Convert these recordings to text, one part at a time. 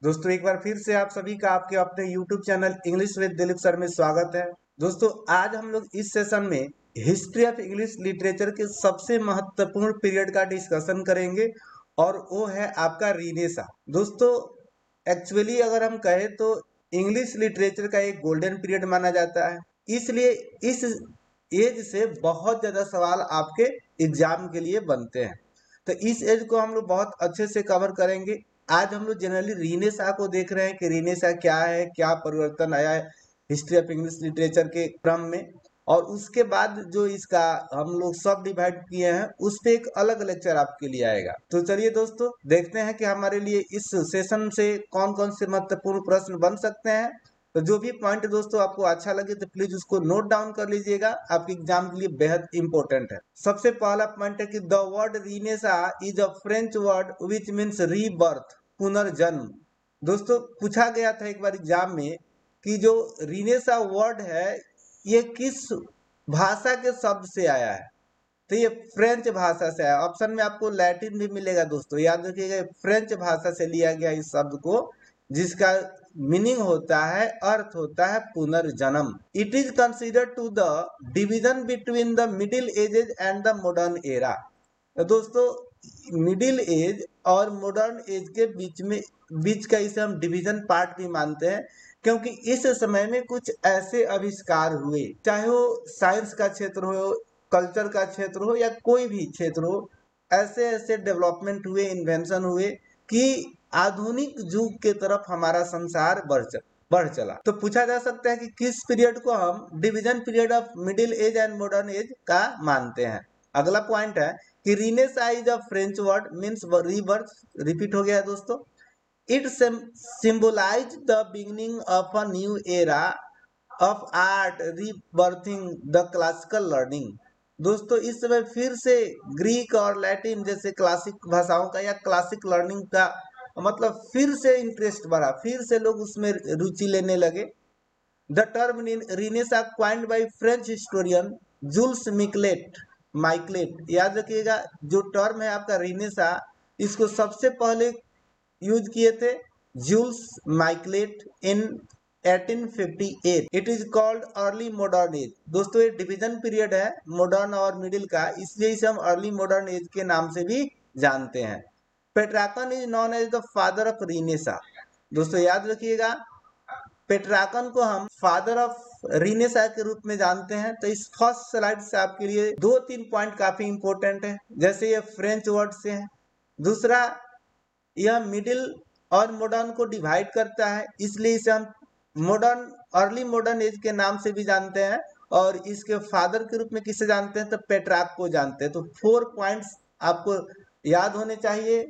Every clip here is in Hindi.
दोस्तों एक बार फिर से आप सभी का आपके अपने YouTube चैनल इंग्लिश विद दिलीप सर में स्वागत है। दोस्तों आज हम लोग इस सेशन में हिस्ट्री ऑफ इंग्लिश लिटरेचर के सबसे महत्वपूर्ण पीरियड का डिस्कशन करेंगे और वो है आपका रीनेसा। दोस्तों एक्चुअली अगर हम कहें तो इंग्लिश लिटरेचर का एक गोल्डन पीरियड माना जाता है, इसलिए इस एज से बहुत ज़्यादा सवाल आपके एग्जाम के लिए बनते हैं। तो इस एज को हम लोग बहुत अच्छे से कवर करेंगे। आज हम लोग जनरली रीनेसा को देख रहे हैं कि रीनेसा क्या है, क्या परिवर्तन आया है हिस्ट्री ऑफ इंग्लिश लिटरेचर के क्रम में, और उसके बाद जो इसका हम लोग सब डिवाइड किए हैं उस पे एक अलग लेक्चर आपके लिए आएगा। तो चलिए दोस्तों देखते हैं कि हमारे लिए इस सेशन से कौन कौन से महत्वपूर्ण प्रश्न बन सकते हैं। तो जो भी पॉइंट दोस्तों आपको अच्छा लगे तो प्लीज उसको नोट डाउन कर लीजिएगा, आपके एग्जाम के लिए बेहद इंपॉर्टेंट है। सबसे पहला पॉइंट है कि the word renaissance is a French word which means rebirth, पुनर्जन्म। दोस्तों पूछा गया था एक बार एग्जाम में कि जो रीनेसा वर्ड है ये किस भाषा के शब्द से आया है। तो ये फ्रेंच भाषा से आया। ऑप्शन में आपको लैटिन भी मिलेगा दोस्तों, याद रखिएगा फ्रेंच भाषा से लिया गया इस शब्द को, जिसका मीनिंग होता है, अर्थ होता है पुनर्जन्म। It is considered to the division between the middle ages and the modern era. तो दोस्तों मिडिल एज और मॉडर्न एज के बीच का इसे हम डिवीजन पार्ट भी मानते हैं, क्योंकि इस समय में कुछ ऐसे आविष्कार हुए, चाहे वो साइंस का क्षेत्र हो, कल्चर का क्षेत्र हो या कोई भी क्षेत्र हो, ऐसे ऐसे डेवलपमेंट हुए, इन्वेंशन हुए कि आधुनिक युग के तरफ हमारा संसार बढ़ चला। तो पूछा जा सकता है कि किस पीरियड को हम division period of middle age and modern age का मानते हैं। अगला पॉइंट है कि renaissance is a French word means rebirth, repeat हो गया है दोस्तों। It symbolize the beginning of a new era of art rebirthing the classical learning। दोस्तों इस समय फिर से ग्रीक और लैटिन जैसे क्लासिक भाषाओं का या क्लासिक लर्निंग का मतलब फिर से इंटरेस्ट बढ़ा, फिर से लोग उसमें रुचि लेने लगे। The term renaissance coined by French historian Jules Michelet, याद रखिएगा जो टर्म है आपका रीनेसा, इसको सबसे पहले यूज किए थे Jules Michelet in 1858। It is called early modern age. दोस्तों ये डिवीजन पीरियड है मॉडर्न और मिडिल का, इसलिए इसे हम अर्ली मॉडर्न एज के नाम से भी जानते हैं। Petrarchan is known as the father of renaissance. दोस्तों याद रखिएगा पेट्राकन को हम फादर ऑफ रीनेसा के रूप में जानते हैं। तो इस फर्स्ट स्लाइड से आपके लिए दो तीन पॉइंट काफी इंपॉर्टेंट है, जैसे ये फ्रेंच वर्ड से है, दूसरा यह मिडिल और मॉडर्न को डिवाइड करता है, इसलिए इसे हम मॉडर्न अर्ली मॉडर्न एज के नाम से भी जानते हैं, और इसके फादर के रूप में किसे जानते हैं तो पेट्राक को जानते हैं। तो 4 पॉइंट्स आपको याद होने चाहिए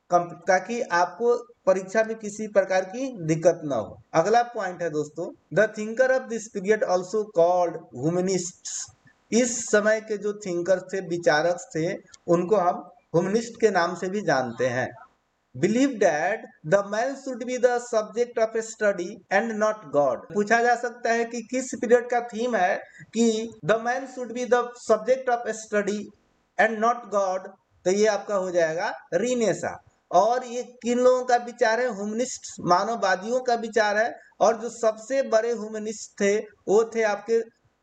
ताकि आपको परीक्षा में किसी प्रकार की दिक्कत ना हो। अगला पॉइंट है दोस्तों, the thinker of this period also called humanists. इस समय के जो थिंकर थे, विचारक थे, उनको हम ह्यूमनिस्ट के नाम से भी जानते हैं। Believe that the man should be the subject of study and not God. पूछा जा सकता है कि किस पीरियड का थीम है कि the man should be the subject of study and not God. तो ये आपका हो जाएगा रीनेसा। और ये किन लोगों का विचार है? ह्यूमनिस्ट, मानववादियों का विचार है। और जो सबसे बड़े ह्यूमनिस्ट थे वो थे आपके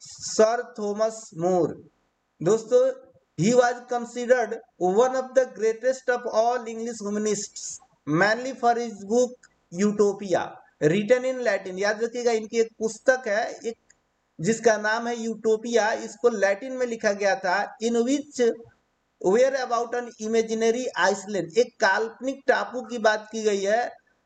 सर थॉमस मोर। दोस्तों he was considered one of the greatest of all English humanists, mainly for his book Utopia, written in Latin। याद रखिएगा इनकी एक पुस्तक है, एक जिसका नाम है यूटोपिया, इसको लैटिन में लिखा गया था। In which were about an imaginary island, एक काल्पनिक टापू की बात की गई है।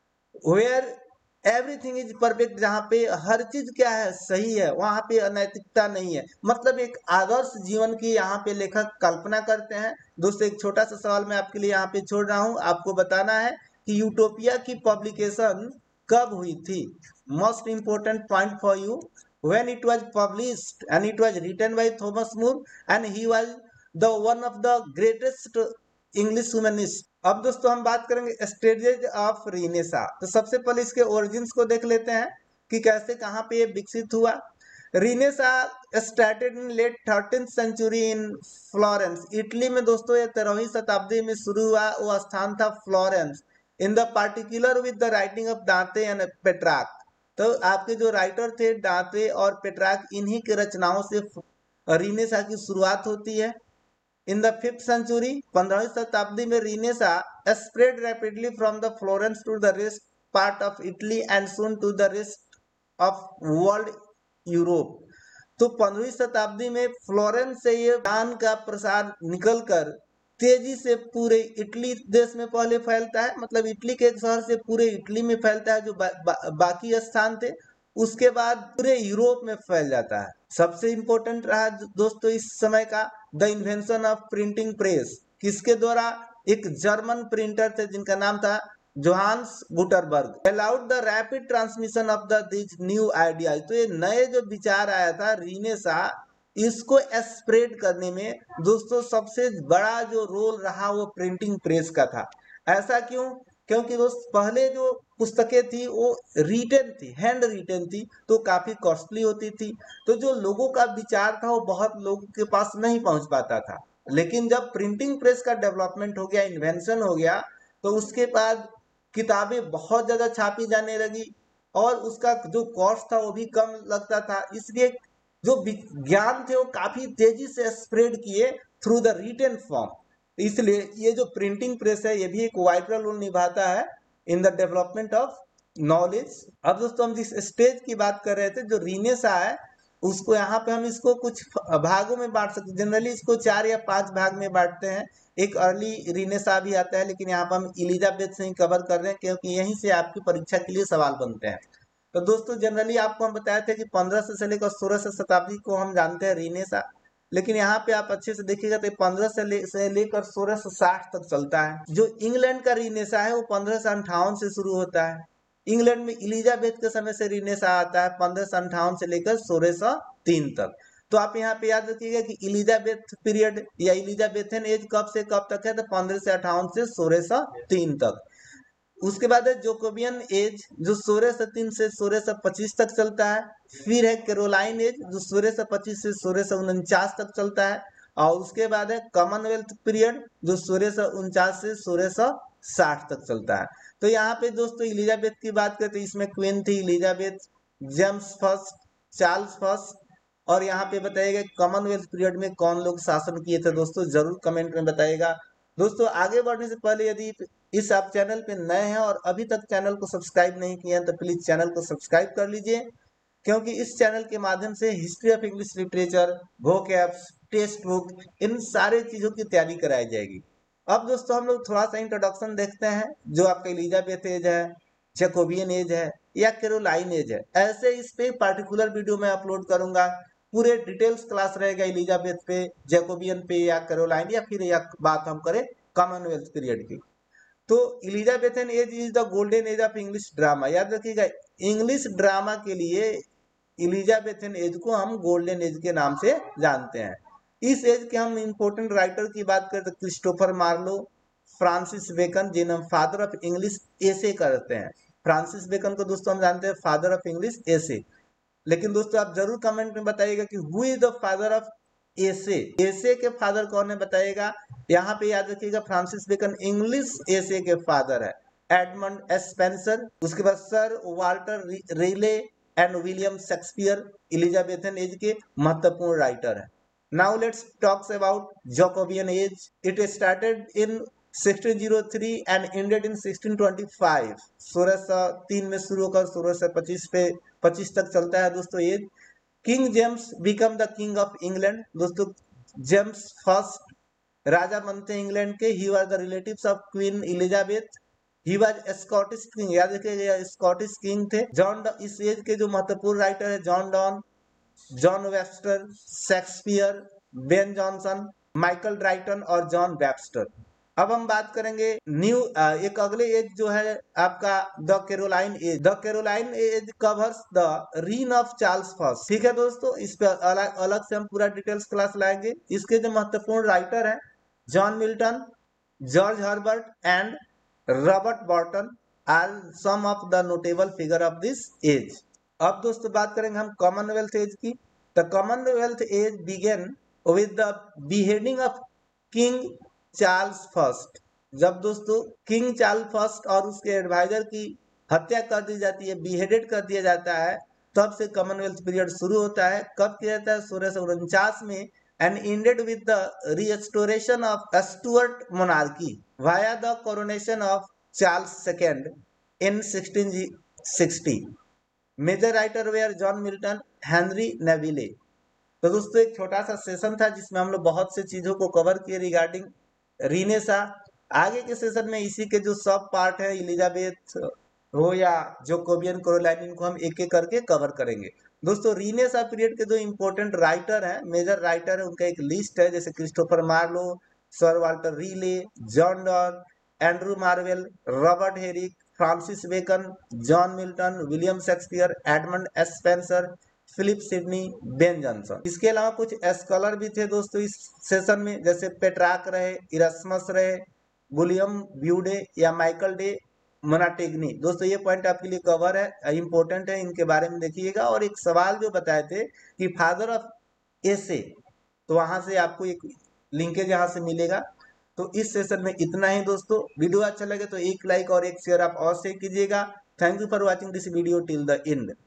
वेयर एवरीथिंग इज परफेक्ट, जहाँ पे हर चीज क्या है, सही है, वहां पे अनैतिकता नहीं है। मतलब एक आदर्श जीवन की यहाँ पे लेखक कल्पना करते हैं। दोस्तों एक छोटा सा सवाल मैं आपके लिए यहाँ पे छोड़ रहा हूँ, आपको बताना है कि यूटोपिया की पब्लिकेशन कब हुई थी। Most important point for you, when it was published and it was written by Thomas More and he was the one of the greatest English humanist. अब दोस्तों हम बात करेंगे स्टेजेज ऑफ रीनेसा। तो सबसे पहले इसके ओरिजिन्स को देख लेते हैं कि कैसे कहाँ पे ये विकसित हुआ। Renaissance started in late 13th century in Florence, Italy में। दोस्तों ये 13वीं शताब्दी में शुरू हुआ। वो स्थान था Florence. In the particular with the writing of Dante and Petrarch. तो आपके जो राइटर थे दांते और पेट्राक, इन्हीं के रचनाओं से रीनेसा की शुरुआत होती है। इन द 5th century, 15वीं शताब्दी में renaissance spread rapidly from the Florence to the rest part of Italy and soon to the rest of world Europe. तो 15वीं शताब्दी में फ्लोरेंस से ये ज्ञान का प्रसार निकलकर तेजी से पूरे इटली देश में पहले फैलता है, मतलब इटली के एक शहर से पूरे इटली में फैलता है जो बाकी स्थान थे, उसके बाद पूरे यूरोप में फैल जाता है। सबसे इंपॉर्टेंट रहा दोस्तों इस समय का the invention of printing press, किसके द्वारा? एक जर्मन प्रिंटर थे जिनका नाम था Johannes Gutenberg. Allowed the rapid transmission of the this new idea. तो ये नए जो विचार आया था रीनेसा, इसको स्प्रेड करने में दोस्तों सबसे बड़ा जो रोल रहा वो प्रिंटिंग प्रेस का था। ऐसा क्यों? क्योंकि दोस्त पहले जो पुस्तकें थी वो रिटन थी, हैंड रिटन थी, तो काफी कॉस्टली होती थी, तो जो लोगों का विचार था वो बहुत लोगों के पास नहीं पहुंच पाता था। लेकिन जब प्रिंटिंग प्रेस का डेवलपमेंट हो गया, इन्वेंशन हो गया, तो उसके बाद किताबें बहुत ज्यादा छापी जाने लगी और उसका जो कॉस्ट था वो भी कम लगता था, इसलिए जो ज्ञान थे वो काफी तेजी से स्प्रेड किए थ्रू द रिटन फॉर्म। इसलिए ये जो प्रिंटिंग प्रेस है ये भी एक वाइटल रोल निभाता है in the development of knowledge. अब दोस्तों हम जिस स्टेज की बात कर रहे थे जो रीनेसा है, उसको यहाँ पे हम इसको कुछ भागों में बांट सकते हैं। जनरली इसको 4 या 5 भाग में बांटते हैं। एक अर्ली रीनेसा भी आता है, लेकिन यहाँ पर हम इलिजाबेथ से ही कवर कर रहे हैं क्योंकि यहीं से आपकी परीक्षा के लिए सवाल बनते हैं। तो दोस्तों जनरली आपको हम बताए थे कि 1500 से लेकर 1600 शताब्दी को हम जानते हैं रीनेसा, लेकिन यहाँ पे आप अच्छे से देखिएगा तो 15 से लेकर 1660 तक चलता है। जो इंग्लैंड का रीनेसा है वो 1558 से शुरू होता है। इंग्लैंड में इलिजाबेथ के समय से रीनेसा आता है 1558 से लेकर 1603 तक। तो आप यहाँ पे याद रखिएगा कि इलिजाबेथ पीरियड या इलिजाबेथन एज कब से कब तक है, तो 1558 से 1603 तक। उसके बाद है जोकोबियन एज जो 1603 से 1625 तक चलता है। फिर है कैरोलाइन एज जो 1625 से 1649 तक चलता है। और उसके बाद है कॉमनवेल्थ पीरियड जो 1649 से 1660 तक चलता है। तो यहाँ पे दोस्तों इलिजाबेथ की बात करते हैं, इसमें क्वीन थी Elizabeth, James first, Charles first. और यहाँ पे बताइएगा कॉमनवेल्थ पीरियड में कौन लोग शासन किए थे, दोस्तों जरूर कमेंट में बताइएगा। दोस्तों आगे बढ़ने से पहले यदि इस आप चैनल पे नए हैं और अभी तक चैनल को सब्सक्राइब नहीं किए हैं तो प्लीज चैनल को सब्सक्राइब कर लीजिए, क्योंकि इस चैनल के माध्यम से history of English literature, vocabs, text book, इन सारे चीजों की तैयारी कराई जाएगी। अब दोस्तों हम लोग थोड़ा सा इंट्रोडक्शन देखते हैं। जो आपका इलिजाबेथ एज है, जैकोबियन एज है या कैरोलाइन एज है, ऐसे इस पे पार्टिकुलर वीडियो मैं अपलोड करूंगा। पूरे डिटेल्स क्लास रहेगा इलिजाबेथ पे, जैकोबियन पे या कैरोलाइन, या फिर या बात हम करें कॉमनवेल्थ पीरियड की। तो Elizabethan age is the golden age of English drama. याद रखिएगा इंग्लिश ड्रामा के लिए इलिजाबेथन एज को हम गोल्डन एज के नाम से जानते हैं। इस एज के हम इंपोर्टेंट राइटर की बात करें तो क्रिस्टोफर मार्लो, फ्रांसिस बेकन, जिन्हें हम फादर ऑफ इंग्लिश एसे करते हैं। फ्रांसिस बेकन को दोस्तों हम जानते हैं फादर ऑफ इंग्लिश एसे। लेकिन दोस्तों आप जरूर कमेंट में बताइएगा कि who is the father of essay. Essay के फादर कौन है बताइएगा। यहाँ पे याद रखिएगा फ्रांसिस बेकन इंग्लिश एसे के फादर है। एडमंड स्पेंसर, उसके बाद sir Walter Raleigh and William Shakespeare Elizabethan age के महत्वपूर्ण राइटर है। Now let's talks about Jacobean age. It started in 1603 and ended in 1625। 1603 में शुरू होकर 1625 पे 25 तक चलता है दोस्तों ये। King James become the king of England. दोस्तों जेम्स फर्स्ट राजा बनते हैं इंग्लैंड के। He was the relatives of Queen Elizabeth. He was Scottish king, याद रखिएगा स्कॉटिश किंग थे। इस एज के जो महत्वपूर्ण राइटर है John Donne, John Webster, Shakespeare, Ben Jonson, Michael Drayton और जॉन वेब्स्टर। अब हम बात करेंगे एक अगले एज जो है आपका the Caroline age. The Caroline age covers the reign of Charles first. ठीक है दोस्तों, इस पे अलग अलग से हम पूरा डिटेल्स क्लास लाएंगे। इसके जो महत्वपूर्ण राइटर हैं John Milton, George Herbert and Robert Burton are some of the notable figure of this age. अब दोस्तों बात करेंगे हम कॉमनवेल्थ एज की। The commonwealth age began with the beheading of King Charles first. जब दोस्तों किंग चार्ल्स फर्स्ट और उसके एडवाइजर की हत्या कर दी जाती है, बिहेडेड कर दिया जाता है, तब से कॉमनवेल्थ पीरियड शुरू होता है। कब किया जाता है? 1649 में, and ended with the restoration of Stuart monarchy via the coronation of Charles II in 1660। Major writer were John Milton, Henry Neville. तो दोस्तों एक छोटा सा सेशन था जिसमें हम लोग बहुत से चीजों को कवर किए रिगार्डिंग रीनेसा। आगे के सेशन में इसी के जो सब पार्ट है, इलिजाबेथ हो या जोकोबियन, कैरोलाइन, इनको हम एक एक करके कवर करेंगे। दोस्तों रीनेसा पीरियड के जो इंपॉर्टेंट राइटर हैं, मेजर राइटर है, उनका एक लिस्ट है, जैसे Christopher Marlowe, sir Walter Raleigh, John Donne, Andrew Marvell, Robert Herrick, Francis Bacon, John Milton, William Shakespeare, Edmund Spenser, Philip Sidney, Ben Jonson. इसके अलावा कुछ स्कॉलर भी थे दोस्तों इस सेशन में, जैसे पेट्राक रहे, इरास्मस रहे, विलियम ब्यूडे या माइकल डे मोनाटेग्नी। दोस्तों ये पॉइंट आपके लिए कवर है, इंपॉर्टेंट है, इनके बारे में देखिएगा। और एक सवाल जो बताए थे कि फादर ऑफ एसे, तो वहां से आपको एक लिंकेज यहाँ से मिलेगा। तो इस सेशन में इतना ही दोस्तों। वीडियो अच्छा लगे तो एक लाइक और एक शेयर आप और से कीजिएगा। Thank you for watching this video till the and.